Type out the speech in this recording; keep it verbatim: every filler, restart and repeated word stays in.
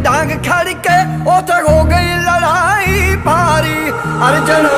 डांग खड़ के उथे हो गई लड़ाई भारी। अर्जुन